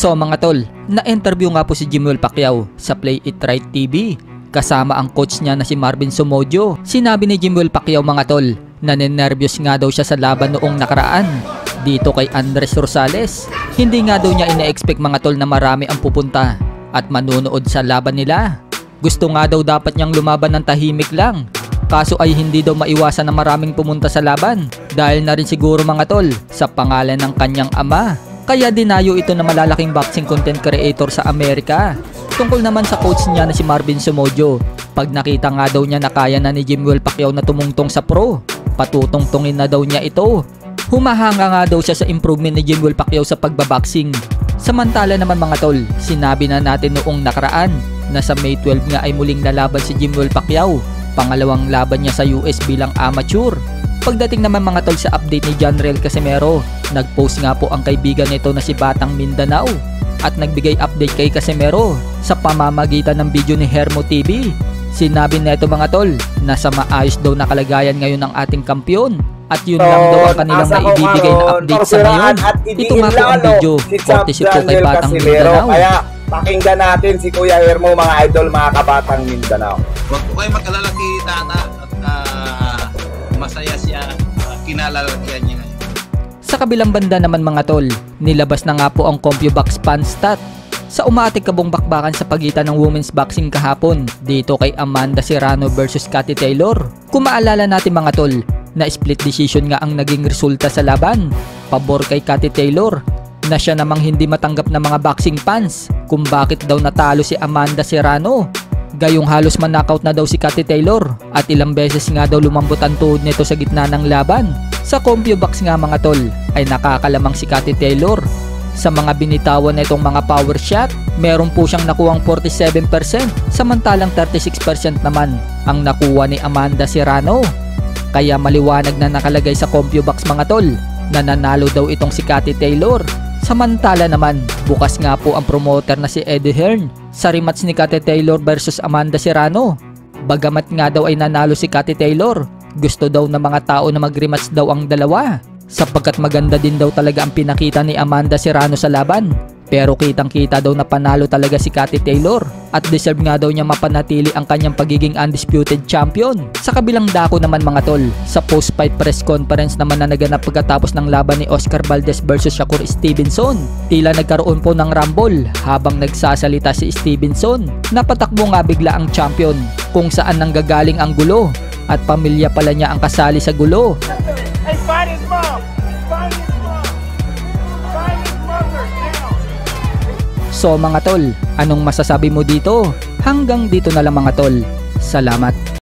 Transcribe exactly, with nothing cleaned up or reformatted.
So mga tol, na-interview nga po si Jimwell Pacquiao sa Play It Right T V kasama ang coach niya na si Marvin Somodio. Sinabi ni Jimwell Pacquiao mga tol na ninervyos nga daw siya sa laban noong nakaraan dito kay Andres Rosales. Hindi nga daw niya ina-expect mga tol na marami ang pupunta at manunood sa laban nila. Gusto nga daw dapat niyang lumaban ng tahimik lang, kaso ay hindi daw maiwasan na maraming pumunta sa laban dahil na rin siguro mga tol sa pangalan ng kanyang ama. Kaya dinayo ito na malalaking boxing content creator sa Amerika. Tungkol naman sa coach niya na si Marvin Somodio, pag nakita nga daw niya na kaya na ni Jimwell Pacquiao na tumungtong sa pro, patutungtungin na daw niya ito. Humahanga nga daw siya sa improvement ni Jimwell Pacquiao sa pagbaboxing. Samantala naman mga tol, sinabi na natin noong nakaraan na sa May twelve nga ay muling lalaban si Jimwell Pacquiao. Pangalawang laban niya sa U S bilang amateur. Pagdating naman mga tol sa update ni John Riel Casimero, nagpost nga po ang kaibigan nito na si Batang Mindanao at nagbigay update kay Casimero sa pamamagitan ng video ni Hermo T V. Sinabi nito mga tol na sa maayos daw na kalagayan ngayon ng ating kampyon at yun so, lang daw ang kanilang naibibigay na update sa ngayon. Ito nga po ang video, courtesy po kay Batang Mindanao. Kaya pakinggan natin si Kuya Hermo mga idol, mga kabatang Mindanao. Huwag po kayo mag-alala kay Tana at uh, masaya siya, uh, kinalalagyan niya ngayon. Sa kabilang banda naman mga tol, nilabas na nga po ang CompuBox Fan Stat sa umatik kabong bakbakan sa pagitan ng women's boxing kahapon dito kay Amanda Serrano versus Katy Taylor. Kung maalala natin mga tol, na split decision nga ang naging resulta sa laban, pabor kay Katy Taylor, na siya namang hindi matanggap ng mga boxing fans kung bakit daw natalo si Amanda Serrano. Gayong halos man-knockout na daw si Katy Taylor at ilang beses nga daw lumambot ang tuhod nito sa gitna ng laban. Sa CompuBox nga mga tol ay nakakalamang si Katy Taylor. Sa mga binitawan na itong mga power shot, meron po siyang nakuhang forty-seven percent samantalang thirty-six percent naman ang nakuha ni Amanda Serrano. Kaya maliwanag na nakalagay sa CompuBox mga tol na nanalo daw itong si Katy Taylor. Samantala naman, bukas nga po ang promoter na si Eddie Hearn sa rematch ni Katy Taylor versus Amanda Serrano. Bagamat nga daw ay nanalo si Katy Taylor, gusto daw ng mga tao na mag-rematch daw ang dalawa sapagkat maganda din daw talaga ang pinakita ni Amanda Serrano sa laban. Pero kitang kita daw na panalo talaga si Katy Taylor at deserve nga daw niya mapanatili ang kanyang pagiging undisputed champion. Sa kabilang dako naman mga tol, sa post-fight press conference naman na naganap pagkatapos ng laban ni Oscar Valdez versus Shakur Stevenson, tila nagkaroon po ng rumble habang nagsasalita si Stevenson. Napatakbo nga bigla ang champion kung saan nanggagaling ang gulo at pamilya pala niya ang kasali sa gulo. Hey, find his mom! Find his mom! Find his mother now! So mga tol, anong masasabi mo dito? Hanggang dito na lang mga tol. Salamat.